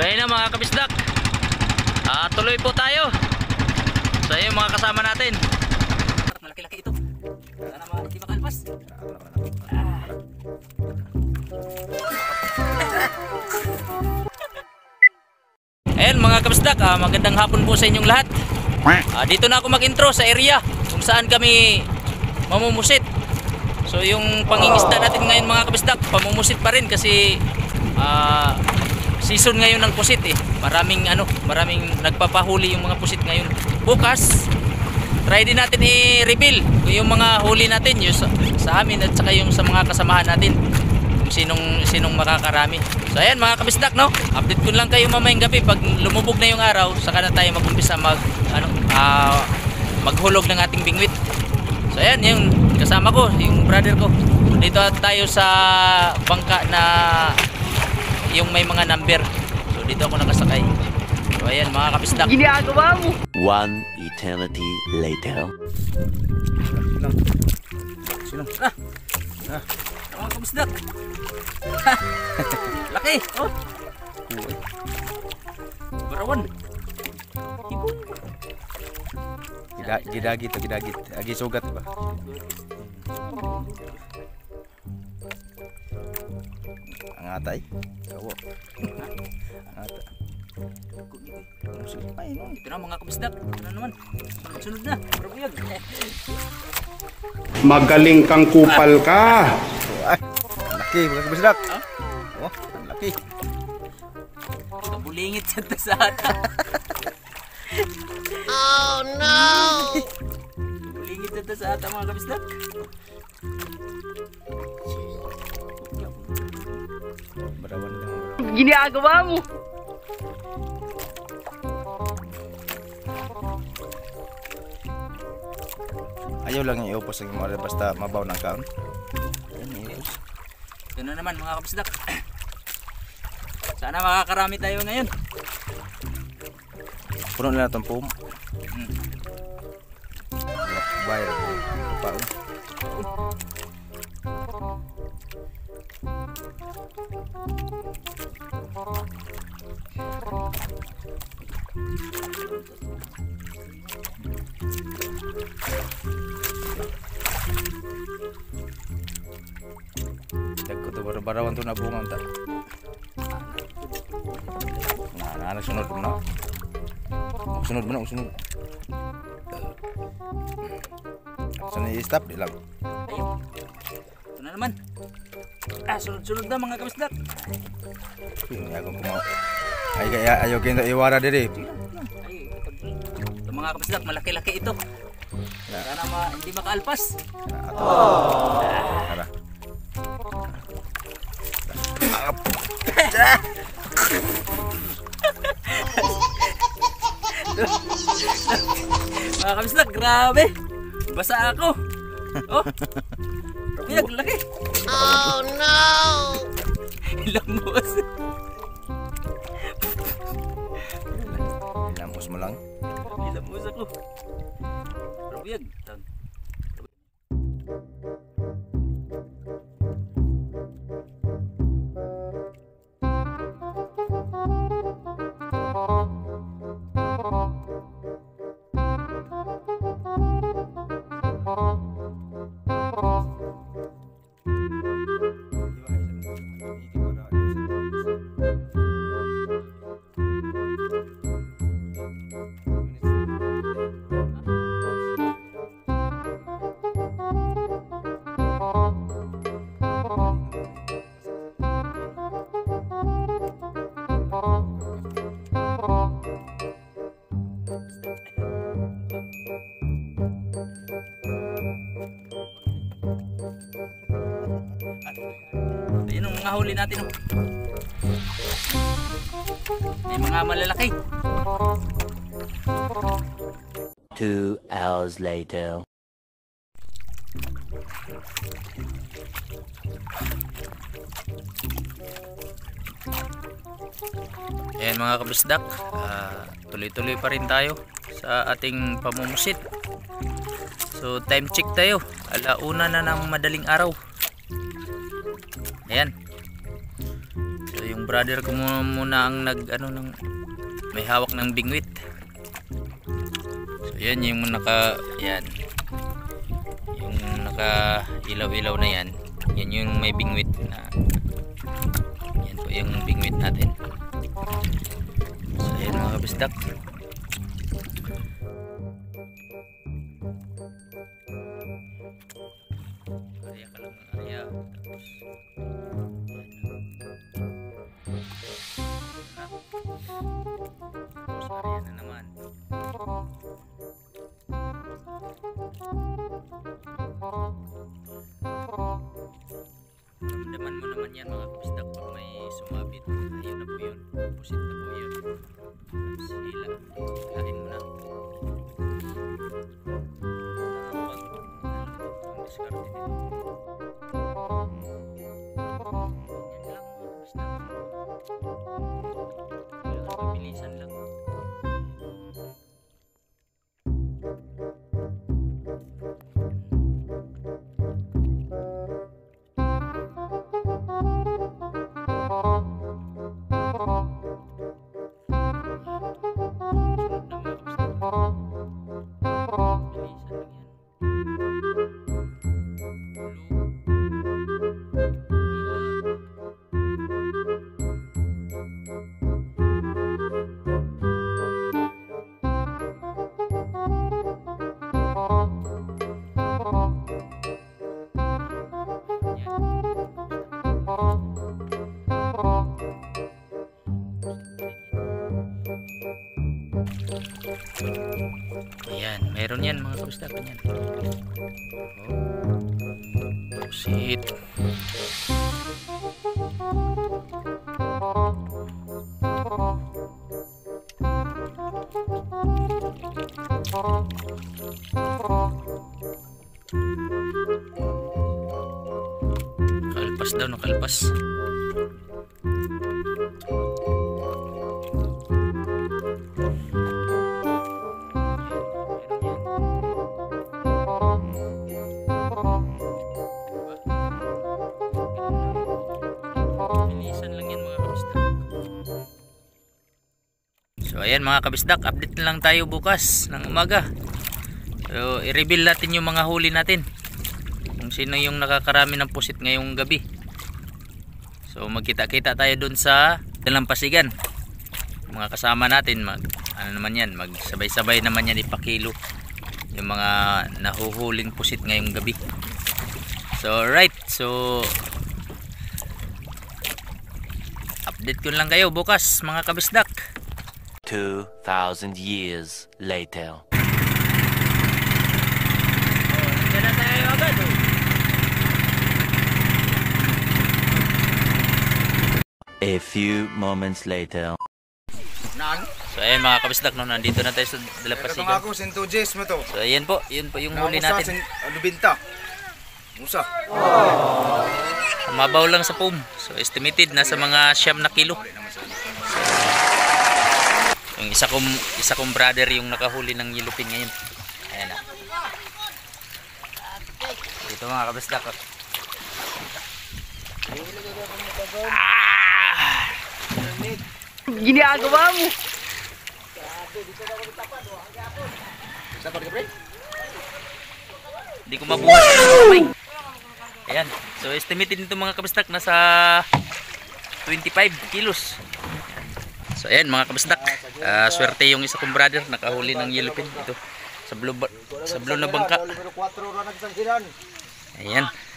ayun na mga kabisdak, tuloy po tayo. So ayun mga kasama natin. Malaki-laki ito. Sana hindi makalpas. Ayun mga kabisdak, magandang hapon po sa inyong lahat. Dito na ako mag-intro sa area kung saan kami mamumusit. So yung pangingisda natin ngayon mga kabisdak, pamumusit pa rin kasi season ngayon ng pusit eh. Maraming nagpapahuli yung mga pusit ngayon. Bukas try din natin i-reveal yung mga huli natin yung sa amin at saka yung sa mga kasamahan natin kung sinong makakarami. So ayan mga kabisdak, no? Update ko lang kayo mamayang gabi pag lumubog na yung araw, saka na tayo mag-umpisa maghulog ng ating bingwit. So ayan, yung kasama ko, yung brother ko. Dito tayo sa bangka na yung may mga number. So dito ako nakasakay. So ayan mga kabisdak. Ginagawa mo. One eternity later. Silang. Mga kabisdak. Laki. Oh. Barawan. Ibon. Gidagit. Agi sugat ba? Angatay. Kawo. Angata. Ito na mga kabisdak. Ito na naman. Sunod na. Parabuyag. Magaling kang kupal ka. Laki mga kabisdak. Oh, laki. Bulingit sa tasata. Oh no! Bulingit sa tasata mga kabisdak. Barawan lang. Ginagawa mo. Ayaw lang iupos ang mga basta mabaw ng kaon. Ito na naman mga kabisdak. Sana makakarami tayo ngayon. Puno nila itong pum. Bayar. Papaon. Dagko to barawan to na bungang ta. Nah, sunod mo na. Sunod mo na, sunod. Sana i-stop di lang. Ayun. Ito na naman. Sunod-sunod na mga kabisdak. Ayaw kumaw. Ayaw kinto iwara diri. Ay, ito mga kabisdak, malaki-laki ito. Sana hindi makaalpas. Tara. Mga kabisdak, grabe. Basa ako. Oh. Rabiyag, laki. Oh no! Ilamos. Ilamos mo lang. Ilamos ako. Rabiyag. Ayun ang mga huli natin. May mga malalaki. 2 hours later. Ayan mga kabisdak, tuloy-tuloy pa rin tayo sa ating pamumusit. So time check tayo, 1:00 na ng madaling araw. Ayan. So yung Yung brother ko muna ang may hawak ng bingwit. So yan yung yan. Yung naka ilaw-ilaw na yan. Yan yung may bingwit na. Yan po yung bingwit natin. So yan mga kabisdak. Area ka lang ng area. Tapos area na naman. Ramdaman mo naman yan mga kabisdak pag may sumabit. Ayun na po yun. Pusit na po yun. Tapos hilahin mo na. Ang diskarte nito. Yan lang mga kabisdak. Kailangan mabilisan lang. Ayan, meron yan mga kabisdak. Yan. Oh, pusit. Nakalpas daw, nakalpas. So ayan mga kabisdak, update na lang tayo bukas ng umaga. So i-reveal natin yung mga huli natin, kung sino yung nakakarami ng pusit ngayong gabi. So magkita-kita tayo dun sa Dalampasigan. Mga kasama natin, magsabay-sabay naman yan ipakilo yung mga nahuhuling pusit ngayong gabi. So right, so update ko lang kayo bukas mga kabisdak. 2,000 years later. Diyan na tayo agad. A few moments later. So ayan mga kabisdak, no, nandito na tayo sa Dalampasigan. Ako, 110 mo to. So ayan po, yun po yung huli natin. Lubinta. Musa. Mabaw lang sa pum. So estimated nasa mga 9 na kilo. Yung isa kong brother yung nakahuli ng yellowfin ngayon. Ayan na. Dito mga kabisdak. Ginagawa mo. Hindi ko mabuhat. Ayan. So estimated nito mga kabisdak nasa 25 kilos. So ayan mga kabisdak, swerte yung isa kong brother nakahuli ng yellowfin ito sa blue na bangka. Ayan.